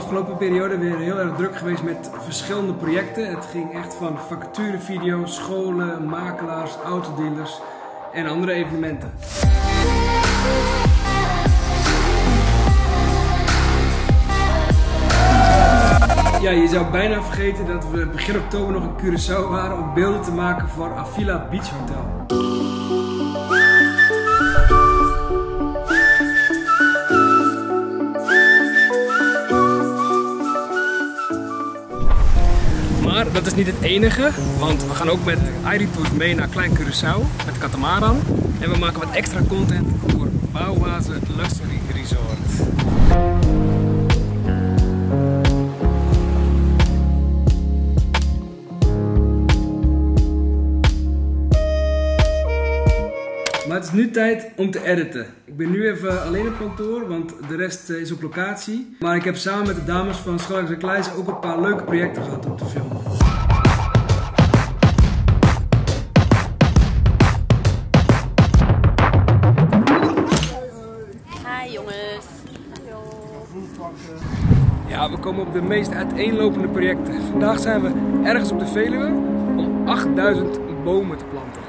afgelopen periode weer heel erg druk geweest met verschillende projecten. Het ging echt van vacaturevideo's, scholen, makelaars, autodealers en andere evenementen. Ja, je zou bijna vergeten dat we begin oktober nog in Curaçao waren om beelden te maken voor Avila Beach Hotel. Maar dat is niet het enige, want we gaan ook met ID Tours mee naar Klein Curaçao met Katamaran. En we maken wat extra content voor Bouwhazen Luxury Resort. Maar het is nu tijd om te editen. Ik ben nu even alleen op kantoor, want de rest is op locatie. Maar ik heb samen met de dames van Schalks & Kleijs ook een paar leuke projecten gehad om te filmen. Hi jongens. Ja, we komen op de meest uiteenlopende projecten. Vandaag zijn we ergens op de Veluwe om 8000 bomen te planten.